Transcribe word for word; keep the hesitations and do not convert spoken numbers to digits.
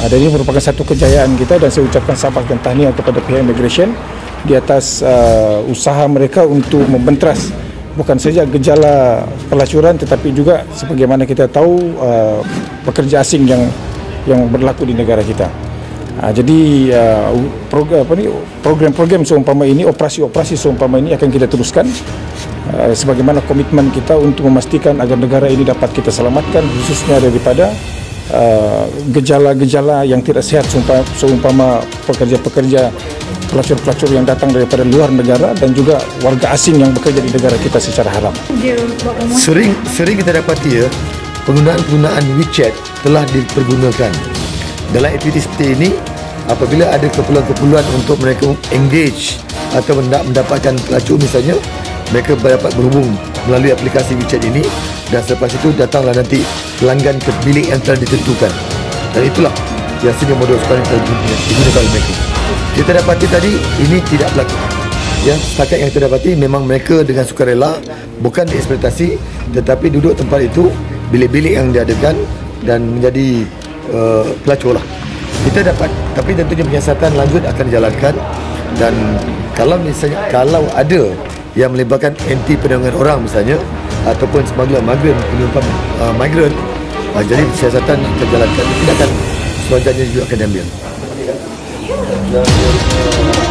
Uh, dan ini merupakan satu kejayaan kita dan saya ucapkan sabar dan tahniah kepada pihak immigration di atas uh, usaha mereka untuk membentras bukan saja gejala pelacuran tetapi juga sebagaimana kita tahu uh, pekerja asing yang yang berlaku di negara kita. Uh, jadi uh, program apa ni program-program seumpama ini, operasi-operasi seumpama ini akan kita teruskan uh, sebagaimana komitmen kita untuk memastikan agar negara ini dapat kita selamatkan khususnya daripada gejala-gejala uh, yang tidak sehat seumpama, seumpama pekerja-pekerja pelacur-pelacur yang datang daripada luar negara dan juga warga asing yang bekerja di negara kita secara haram. Sering sering kita dapati ya, penggunaan-penggunaan WeChat telah dipergunakan dalam aktiviti seperti ini apabila ada keperluan-keperluan untuk mereka engage atau mendapatkan pelacur misalnya, mereka dapat berhubung melalui aplikasi WeChat ini dan selepas itu datanglah nanti pelanggan ke bilik yang telah ditentukan. Dan itulah biasanya modus yang digunakan oleh mereka. Kita dapati tadi ini tidak berlaku. Ya, setakat yang kita dapati memang mereka dengan sukarela bukan dieksploitasi tetapi duduk tempat itu bilik-bilik yang diadakan dan menjadi uh, pelacur lah. Kita dapat, tapi tentunya penyiasatan lanjut akan dijalankan dan kalau misalnya kalau ada yang melibatkan anti perdagangan orang misalnya ataupun smuggler migran penumpang uh, migran uh, jadi siasatan akan dijalankan, tindakan selanjutnya juga akan diambil. Dan, uh,